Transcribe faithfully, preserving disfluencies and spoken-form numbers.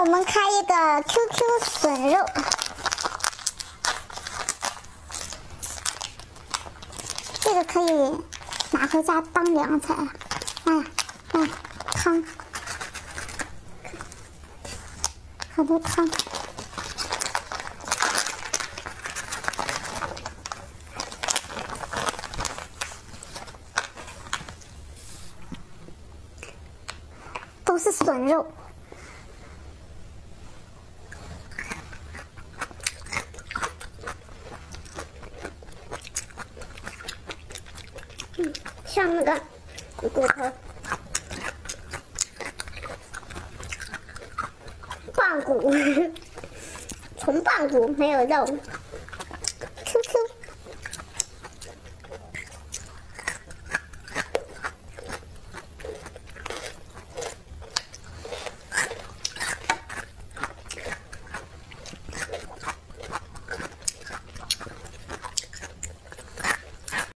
我们开一个 Q Q 笋肉，这个可以拿回家当凉菜。哎呀，哎呀，汤，好多汤。都是笋肉。嗯，像那个骨头，棒骨，纯棒骨没有肉。